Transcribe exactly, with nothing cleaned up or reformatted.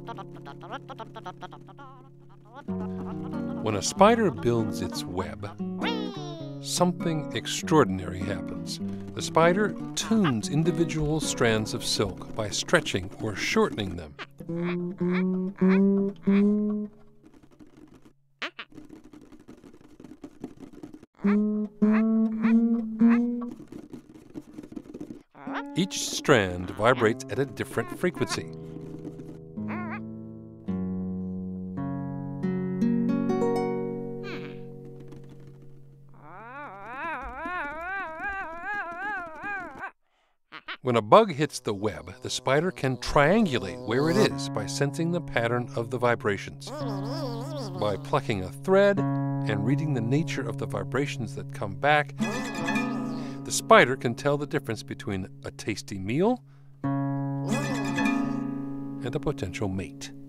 When a spider builds its web, something extraordinary happens. The spider tunes individual strands of silk by stretching or shortening them. Each strand vibrates at a different frequency. When a bug hits the web, the spider can triangulate where it is by sensing the pattern of the vibrations. By plucking a thread and reading the nature of the vibrations that come back, the spider can tell the difference between a tasty meal and a potential mate.